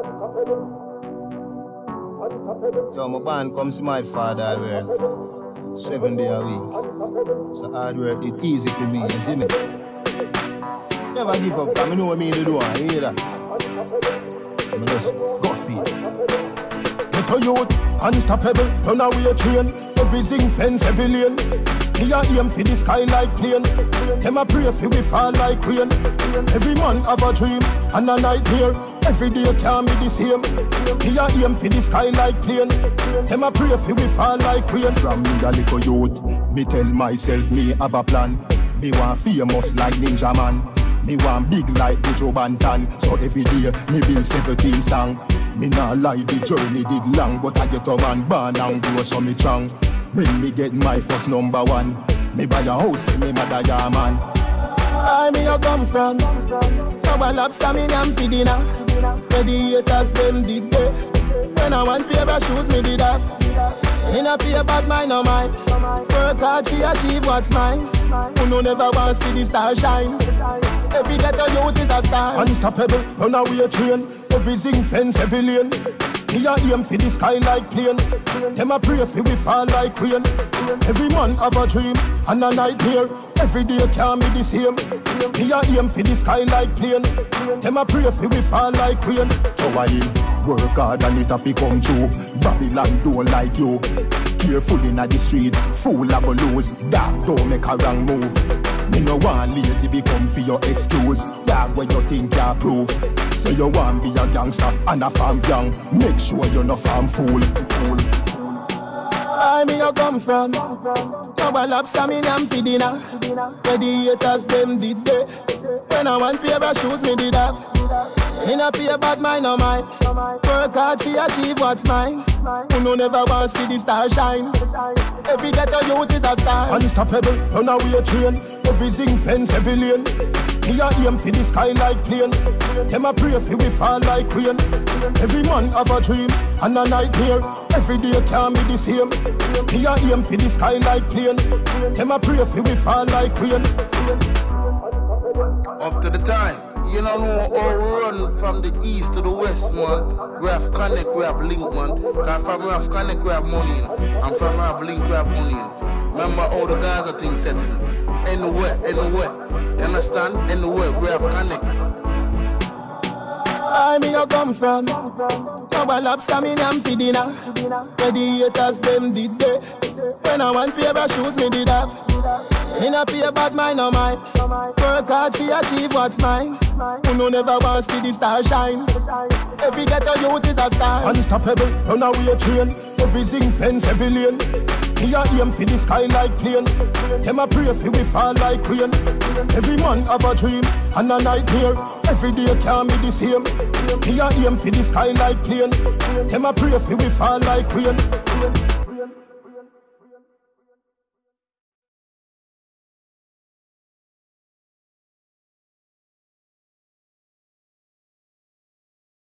Yo, my band comes to my father, I work 7 days a week. So hard work it easy for me, you see me? Never give up, because I know what I mean to do, I hear that. So I just go for it. Get a youth, unstoppable, run away train. Everything fence, every lane. Me a aim for the sky like plane. Them a pray for we fall like rain. Every man have a dream and a nightmare. Every day can't be the same. Me a aim for the sky like plane. Them a pray for we fall like rain. From me a little youth, me tell myself me have a plan. Me want famous like Ninja Man. Me want big like Buju Banton. So every day me build 17 songs. Me nah lie, the journey did long, but I get a man born and grow so me strong. When me get my first #1, me buy a house for me mother, yeah man. Where me you come from? Now a lobster me am for dinner. Where the haters them did there. When I want pair of shoes me did have. In a pay bad mind no mine. Work hard to achieve what's mine. Who no never wants to see the star shine. Every ghetto youth is a star. Unstoppable, run away train. Everything fence, every lane. Me a aim for the sky like plane. Them a pray for we fall like rain. Every man have a dream and a nightmare. Every day can't be the same. Me a aim for the sky like plane. Them a pray for we fall like rain. So I work hard and it a fi come true. Babylon don't like you. Careful inna the street, fool a go lose. Dog don't make a wrong move. Me no want lazy become for your excuse. Dog what you think you prove. So you want be a gangster and a farm young. Make sure you no farm fool. Where me you come from? Now a lobster me am for dinner. Where the haters them did there. When I want pair of shoes me did have. In a pay bad mind no mine. Work hard to achieve what's mine. Who no never wants to see the star shine. Every ghetto youth is a star. Unstoppable, run away train. Everything fence, every lane. Me a aim for the sky like plane. Them a pray for we fall like rain. Every man have a dream and a nightmare. Every day can't be the same. Me a aim for the sky like plane. Them a pray for we fall like rain. Up to the time. You don't know how we run from the east to the west, man. We have connect, we have link, man. Cause from we have connect, we have money in. And from we have link, we have money in. Remember how the guys are things setting. Anywhere. You understand? Anywhere, we have connect. Where me you come from? Now a lobster me am for dinner. Where the haters them did there. When I want pair of shoes me did have. In a pay bad mind no mine. Work hard to achieve what's mine. Who no never wants to see the star shine. Every ghetto youth is a star. Unstoppable, run away train. Everything fence, every lane. Me a aim for the sky like plane. Them a pray for we fall like rain. Every man have a dream and a nightmare. Every day can't be the same. Me a aim for the sky like plane. Them a pray for we fall like rain.